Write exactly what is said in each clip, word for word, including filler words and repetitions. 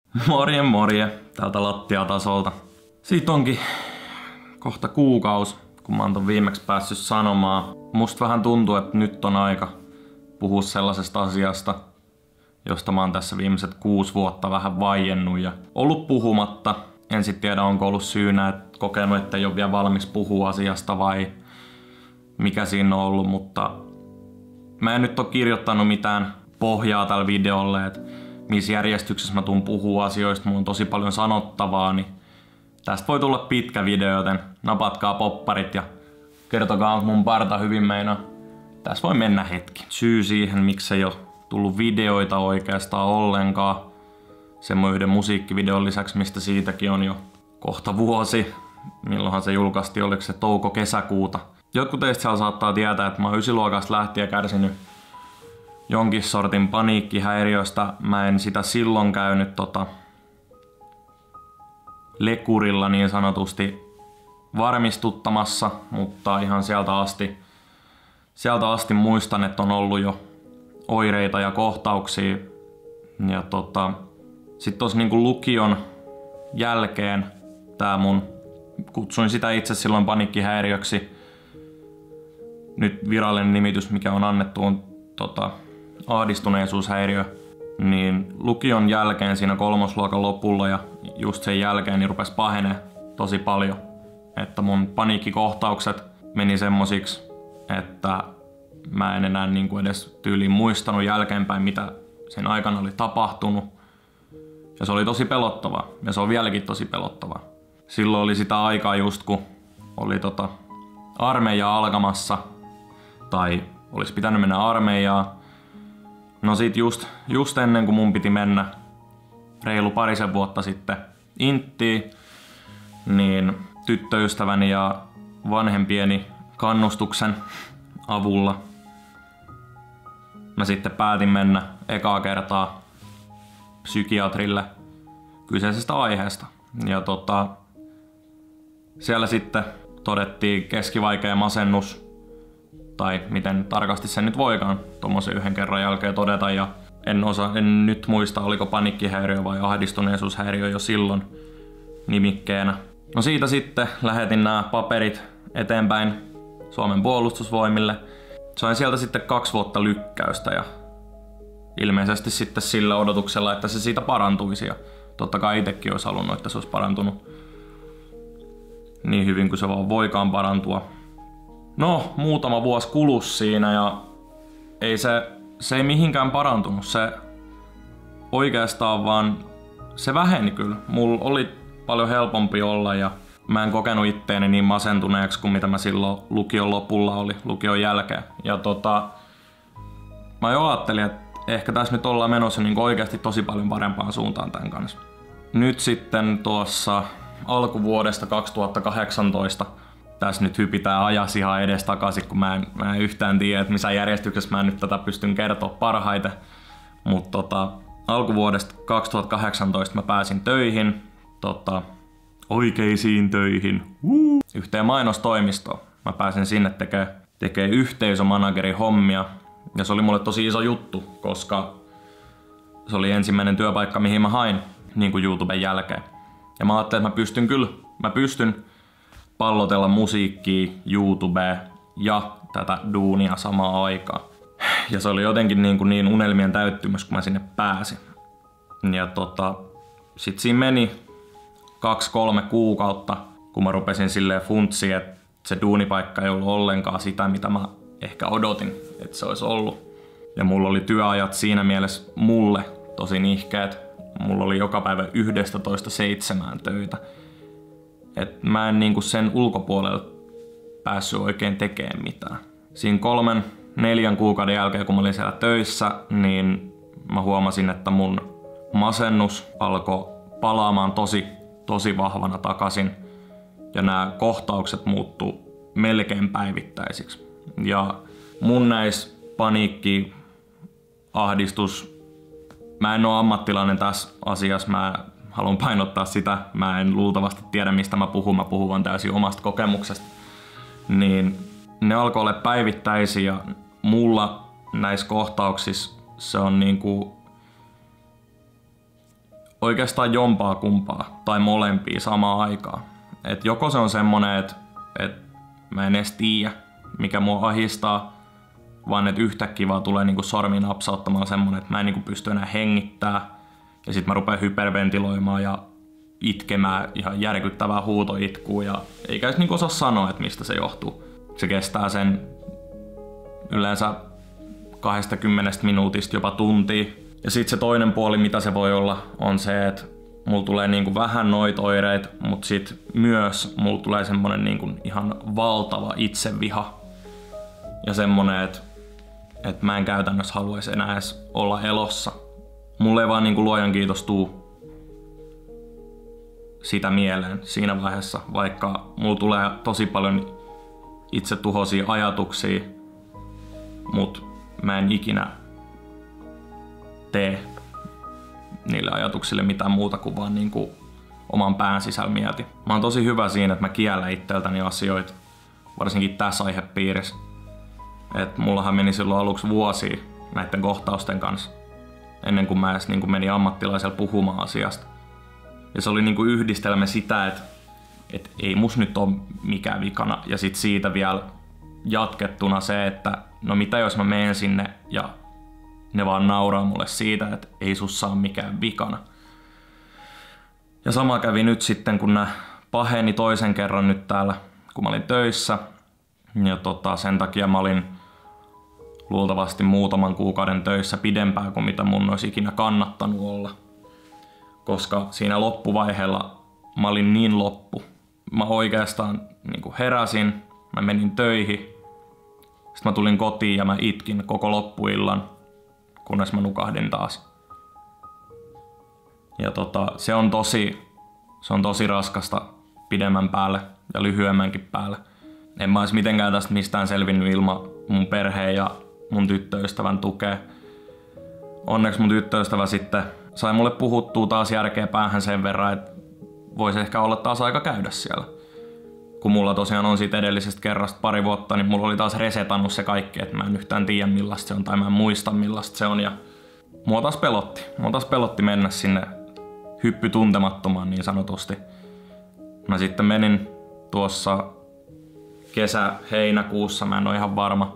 Morje morje täältä lattiatasolta. Siitä onkin kohta kuukausi, kun mä oon ton viimeksi päässyt sanomaan. Musta vähän tuntuu, että nyt on aika puhua sellaisesta asiasta, josta mä oon tässä viimeiset kuusi vuotta vähän vaiennut ja ollut puhumatta. En sit tiedä, onko ollut syynä, että kokenut, että ei ole vielä valmis puhua asiasta vai mikä siinä on ollut, mutta mä en nyt ole kirjoittanut mitään pohjaa tällä videolle, että missä järjestyksessä mä tuun puhua asioista, mulla on tosi paljon sanottavaa, niin tästä voi tulla pitkä video, joten napatkaa popparit ja kertokaa, onko mun parta hyvin meinaa. Tässä voi mennä hetki. Syy siihen, miksi ei ole tullut videoita oikeastaan ollenkaan, semmoinen yhden musiikkivideon lisäksi, mistä siitäkin on jo kohta vuosi, milloinhan se julkaistiin, oliko se touko-kesäkuuta. Jotkut teistä siellä saattaa tietää, että mä oon ysiluokasta lähtien kärsinyt jonkin sortin paniikkihäiriöstä. Mä en sitä silloin käynyt tota, lekurilla niin sanotusti varmistuttamassa, mutta ihan sieltä asti, sieltä asti muistan, että on ollut jo oireita ja kohtauksia. Ja tota, sitten tuossa niinku lukion jälkeen tää mun, kutsuin sitä itse silloin paniikkihäiriöksi. Nyt virallinen nimitys, mikä on annettu, on tota, ahdistuneisuushäiriö. Niin lukion jälkeen siinä kolmosluokan lopulla ja just sen jälkeen niin rupesi pahenee tosi paljon. Että mun paniikkikohtaukset meni semmosiksi, että mä en enää niinku edes tyyliin muistanut jälkeenpäin, mitä sen aikana oli tapahtunut. Ja se oli tosi pelottavaa. Ja se on vieläkin tosi pelottavaa. Silloin oli sitä aikaa just kun oli tota armeija alkamassa. Tai olisi pitänyt mennä armeijaan. No sit just, just ennen kuin mun piti mennä reilu parisen vuotta sitten inttiin, niin tyttöystäväni ja vanhempieni kannustuksen avulla mä sitten päätin mennä ekaa kertaa psykiatrille kyseisestä aiheesta. Ja tota, siellä sitten todettiin keskivaikea masennus, tai miten tarkasti sen nyt voikaan tommosen yhden kerran jälkeen todeta. Ja en, osa, en nyt muista, oliko paniikkihäiriö vai ahdistuneisuushäiriö jo silloin nimikkeenä. No siitä sitten lähetin nämä paperit eteenpäin Suomen puolustusvoimille. Sain sieltä sitten kaksi vuotta lykkäystä ja ilmeisesti sitten sillä odotuksella, että se siitä parantuisi. Ja totta kai itsekin olisi halunnut, että se olisi parantunut niin hyvin kuin se vaan voikaan parantua. No, muutama vuosi kulusi siinä ja ei se, se ei mihinkään parantunut. Se oikeastaan vaan, se väheni kyllä. Mulla oli paljon helpompi olla ja mä en kokenut itteeni niin masentuneeksi kuin mitä mä silloin lukion lopulla oli, lukion jälkeen. Ja tota, mä jo ajattelin, että ehkä tässä nyt ollaan menossa niin oikeasti tosi paljon parempaan suuntaan tämän kanssa. Nyt sitten tuossa alkuvuodesta kaksituhattakahdeksantoista tässä nyt hypitään ajas ihan edes takaisin, kun mä en, mä en yhtään tiedä, että missä järjestyksessä mä nyt tätä pystyn kertoa parhaiten. Mutta tota, alkuvuodesta kaksituhattakahdeksantoista mä pääsin töihin, tota, oikeisiin töihin, uh. yhteen mainostoimistoon. Mä pääsin sinne tekemään tekee yhteisömanagerin hommia ja se oli mulle tosi iso juttu, koska se oli ensimmäinen työpaikka, mihin mä hain niin kuin YouTuben jälkeen. Ja mä ajattelin, että mä pystyn kyllä, mä pystyn pallotella musiikkia, YouTubea ja tätä duunia samaan aikaan. Ja se oli jotenkin niin, kuin niin unelmien täyttymys, kun mä sinne pääsin. Ja tota, sit siinä meni kaksi kolme kuukautta, kun mä rupesin silleen funtsiin, että se duunipaikka ei ollut ollenkaan sitä, mitä mä ehkä odotin, että se olisi ollut. Ja mulla oli työajat siinä mielessä mulle tosi nihkeet. Mulla oli joka päivä yhdestätoista seitsemään töitä. Et mä en niinku sen ulkopuolella päässyt oikein tekemään mitään. Siinä kolmen, neljän kuukauden jälkeen, kun mä olin siellä töissä, niin mä huomasin, että mun masennus alkoi palaamaan tosi, tosi vahvana takaisin. Ja nämä kohtaukset muuttuu melkein päivittäisiksi. Ja mun näissä paniikki, ahdistus, mä en ole ammattilainen tässä asiassa, mä haluan painottaa sitä, mä en luultavasti tiedä mistä mä puhun, mä puhun vaan täysin omasta kokemuksesta. Niin ne alkoi olla päivittäisiä ja mulla näissä kohtauksissa se on niinku oikeastaan jompaa kumpaa tai molempia samaan aikaan. Et joko se on semmonen, että et mä en edes tiedä, mikä mua ahistaa, vaan että yhtäkkiä vaan tulee niinku sormi napsauttamaan semmonen, että mä en niinku pysty enää hengittää. Ja sit mä rupean hyperventiloimaan ja itkemään ihan järkyttävää huutoitkua ja eikä edes niinku osaa sanoa, että mistä se johtuu. Se kestää sen yleensä kaksikymmentä minuutista jopa tuntia. Ja sit se toinen puoli, mitä se voi olla, on se, että mulla tulee niinku vähän noita oireita, mutta sit myös mulla tulee semmonen niinku ihan valtava itseviha. Ja semmonen, että et mä en käytännössä haluaisi enää edes olla elossa. Mulla ei vaan niinku luojan kiitos tuu sitä mieleen siinä vaiheessa, vaikka mulla tulee tosi paljon itsetuhoisia ajatuksia, mut mä en ikinä tee niille ajatuksille mitään muuta kuin vaan niinku oman pään sisällä mieti. Mä oon tosi hyvä siinä, että mä kiellän itseltäni asioita, varsinkin tässä aihepiirissä. Et mullahan meni silloin aluksi vuosia näiden kohtausten kanssa, ennen kuin mä edes niinku menin ammattilaisella puhumaan asiasta. Ja se oli niinku yhdistelmä sitä, että et ei mus nyt ole mikään vikana. Ja sit siitä vielä jatkettuna se, että no mitä jos mä menen sinne ja ne vaan nauraa mulle siitä, että ei sussa ole mikään vikana. Ja sama kävi nyt sitten, kun nää paheni toisen kerran nyt täällä, kun mä olin töissä. Ja tota, sen takia mä olin luultavasti muutaman kuukauden töissä pidempään kuin mitä mun olisi ikinä kannattanut olla. Koska siinä loppuvaiheella mä olin niin loppu. Mä oikeastaan niin kuin heräsin, mä menin töihin. Sitten mä tulin kotiin ja mä itkin koko loppuillan, kunnes mä nukahdin taas. Ja tota, se on tosi, se on tosi raskasta pidemmän päälle ja lyhyemmänkin päälle. En mä ois mitenkään tästä mistään selvinnyt ilman mun perheen ja mun tyttöystävän tukea. Onneksi mun tyttöystävä sitten sai mulle puhuttua taas järkeä päähän sen verran, että voisi ehkä olla taas aika käydä siellä. Kun mulla tosiaan on siitä edellisestä kerrasta pari vuotta, niin mulla oli taas resetannut se kaikki, että mä en yhtään tiedä millaista se on tai mä en muista millaista se on. Ja mua taas pelotti. Mua taas pelotti mennä sinne hyppy tuntemattomaan niin sanotusti. Mä sitten menin tuossa kesä-heinäkuussa, mä en ole ihan varma.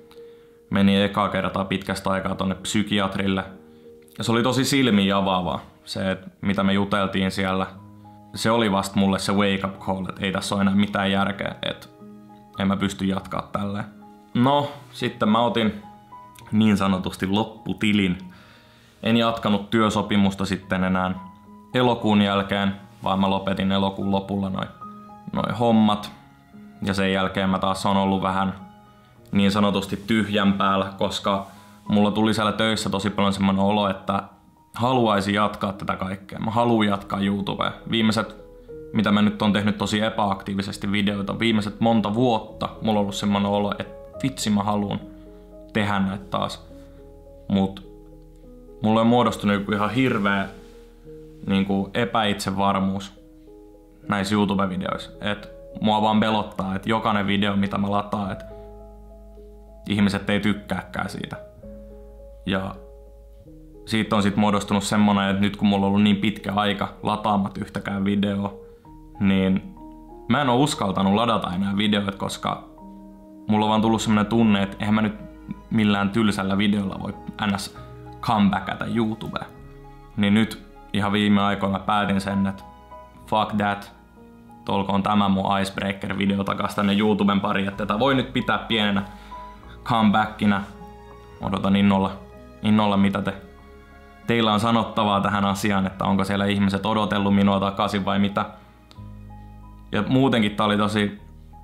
Menin ekaa kertaa pitkästä aikaa tonne psykiatrille. Ja se oli tosi silmiin avaavaa, se, että mitä me juteltiin siellä. Se oli vasta mulle se wake up call, että ei tässä ole enää mitään järkeä, että en mä pysty jatkaa tälleen. No, sitten mä otin niin sanotusti lopputilin. En jatkanut työsopimusta sitten enää elokuun jälkeen, vaan mä lopetin elokuun lopulla noin noi hommat. Ja sen jälkeen mä taas on ollut vähän niin sanotusti tyhjän päällä, koska mulla tuli siellä töissä tosi paljon semmoinen olo, että haluaisin jatkaa tätä kaikkea. Mä haluan jatkaa YouTubea. Viimeiset, mitä mä nyt on tehnyt tosi epäaktiivisesti videoita, viimeiset monta vuotta mulla on ollut semmoinen olo, että vitsi mä haluan tehdä näitä taas. Mut mulla on muodostunut joku ihan hirveä niin kuin epäitsevarmuus näissä YouTube-videoissa. Et mua vaan pelottaa, että jokainen video, mitä mä lataan, että ihmiset ei tykkääkään siitä. Ja siitä on sitten muodostunut semmonen, että nyt kun mulla on ollut niin pitkä aika lataamat yhtäkään videoa, niin mä en oo uskaltanut ladata enää videoita, koska mulla on vaan tullut semmonen tunne, että eihän mä nyt millään tylsällä videolla voi ns comebackata YouTubeen. Niin nyt ihan viime aikoina mä päätin sen, että fuck that, tolkoon tämä mun Icebreaker-video takas tänne YouTuben pariin, että tätä voi nyt pitää pienenä comebackina. Odotan innolla, innolla mitä te, teillä on sanottavaa tähän asiaan, että onko siellä ihmiset odotellut minua takaisin vai mitä. Ja muutenkin tää oli tosi,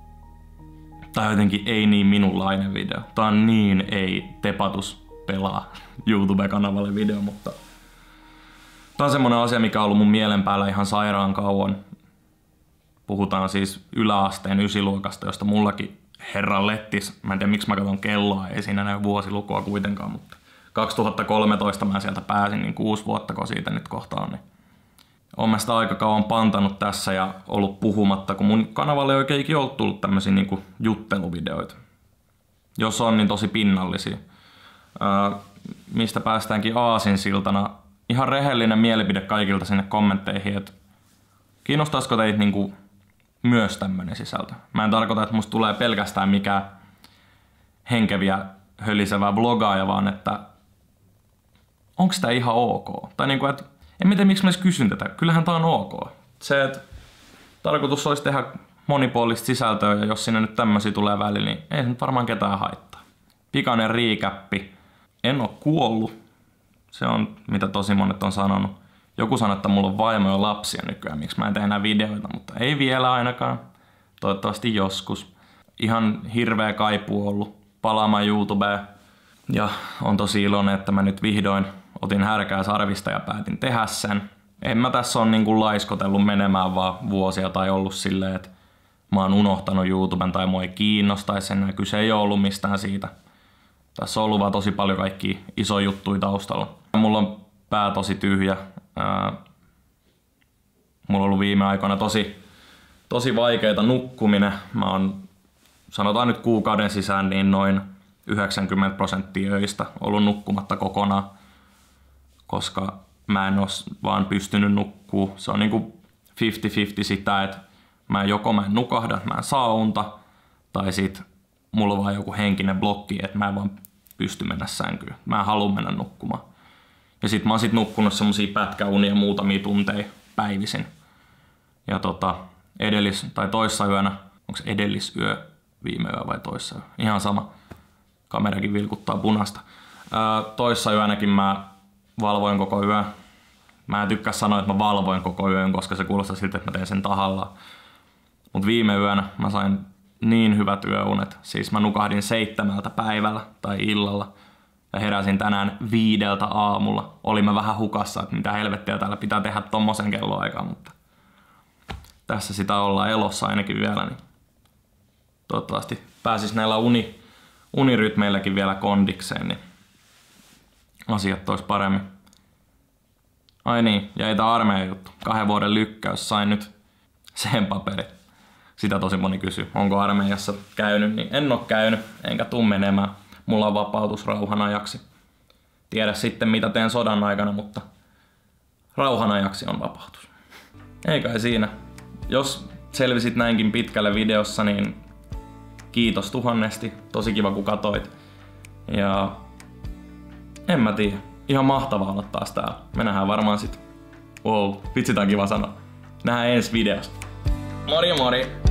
tai jotenkin ei niin minunlainen video. Tää on niin ei tepatus pelaa YouTube-kanavalle video, mutta tää on semmonen asia, mikä on ollut mun mielen päällä ihan sairaan kauan. Puhutaan siis yläasteen ysiluokasta, josta mullakin herran lettis. Mä en tiedä miksi mä katson kelloa, ei siinä näy vuosilukua kuitenkaan, mutta kaksituhattakolmetoista mä sieltä pääsin, niin kuusi vuotta kun siitä nyt kohta on. Niin oon mä sitä aika kauan pantanut tässä ja ollut puhumatta, kun mun kanavalle ei oikein ikinä ollut tullut tämmösiä niinku jutteluvideoita. Jos on, niin tosi pinnallisia. Ää, mistä päästäänkin aasinsiltana ihan rehellinen mielipide kaikilta sinne kommentteihin, että kiinnostaisiko teitä niinku myös tämmönen sisältö. Mä en tarkoita, että musta tulee pelkästään mikään henkeviä hölisevää blogaaja, vaan että onko tää ihan ok? Tai niinku, että en tiedä miksi mä edes kysyn tätä. Kyllähän tää on ok. Se, että tarkoitus olisi tehdä monipuolista sisältöä ja jos sinne nyt tämmösiä tulee välillä, niin ei se nyt varmaan ketään haittaa. Pikainen riikäppi. En oo kuollut. Se on mitä tosi monet on sanonut. Joku sanoo, että mulla on vaimo ja lapsia nykyään, miksi mä en tee enää videoita, mutta ei vielä ainakaan. Toivottavasti joskus. Ihan hirveä kaipuu ollut palaamaan YouTubeen. Ja on tosi iloinen, että mä nyt vihdoin otin härkää sarvista ja päätin tehdä sen. En mä tässä ole niinku laiskotellut menemään vaan vuosia tai ollut silleen, että mä oon unohtanut YouTuben tai mua ei kiinnostaisi enää. Kyse ei ole ollut mistään siitä. Tässä on ollut vaan tosi paljon kaikkia isoja juttuja taustalla. Mulla on pää tosi tyhjä. Ää, mulla on ollut viime aikoina tosi, tosi vaikeita nukkuminen. Mä oon, sanotaan nyt kuukauden sisään, niin noin yhdeksänkymmentä prosenttia öistä ollut nukkumatta kokonaan, koska mä en oo vaan pystynyt nukkuu. Se on niinku viisikymmentä viisikymmentä sitä, että mä joko mä en nukahda, mä en saa unta, tai sit mulla on vaan joku henkinen blokki, että mä en vaan pysty mennä sänkyyn. Mä en halua mennä nukkumaan. Ja sit mä oon sit nukkunut semmosia pätkäunia muutamia tunteja päivisin. Ja tota, edellis- tai toissa yönä, onko se edellisyö viime yö vai toissa yö? Ihan sama. Kamerakin vilkuttaa punasta. Ää, toissa yönäkin mä valvoin koko yön. Mä en tykkää sanoa, että mä valvoin koko yön, koska se kuulostaa siltä, että mä teen sen tahallaan. Mut viime yönä mä sain niin hyvät yöunet. Siis mä nukahdin seitsemältä päivällä tai illalla. Ja heräsin tänään viideltä aamulla. Olin mä vähän hukassa, että mitä helvettiä täällä pitää tehdä tommosen kelloaikaan, mutta tässä sitä ollaan elossa ainakin vielä. Niin toivottavasti pääsis näillä uni, unirytmeilläkin vielä kondikseen, niin asiat ois paremmin. Ai niin, ja ei tää armeijan juttu. Kahden vuoden lykkäys, sain nyt sen paperin. Sitä tosi moni kysyy, onko armeijassa käynyt, niin en oo käynyt, enkä tuu menemään. Mulla on vapautus rauhan ajaksi. Tiedä sitten mitä teen sodan aikana, mutta rauhan ajaksi on vapautus. Ei kai siinä. Jos selvisit näinkin pitkälle videossa, niin kiitos tuhannesti. Tosi kiva kun katoit. Ja en mä tiedä. Ihan mahtavaa olla taas täällä. Me nähdään varmaan sit. Wow, vitsi tää on kiva sanoa. Nähdään ensi videossa. Mori mori!